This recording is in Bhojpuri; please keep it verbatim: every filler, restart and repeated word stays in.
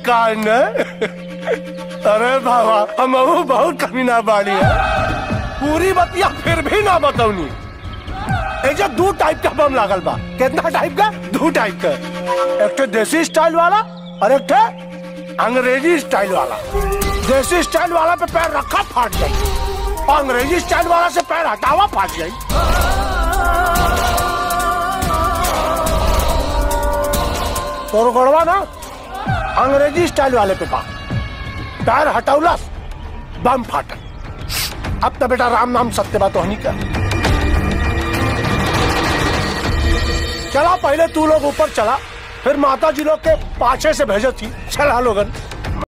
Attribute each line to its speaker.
Speaker 1: कान अरे बाबा हम बहुत कमीना बाड़ी है, पूरी बतिया फिर भी ना बताऊनी। एक दो टाइप का बम लागल बा। कितना टाइप का? दो टाइप का, एक तो देसी स्टाइल वाला और एक तो अंग्रेजी स्टाइल वाला। देसी स्टाइल वाला पे पैर रखा फाट जाए, और अंग्रेजी स्टाइल वाला से पैर हटावा फाट जाए। तो गड़वा ना अंग्रेजी स्टाइल वाले पे पा पैर हटौला बम फाटल। अब तो बेटा राम नाम सत्य बात होनी का। चला पहले तू लोग ऊपर चला, फिर माता जी लोग के पाछे से भेजो थी। चला लोगन।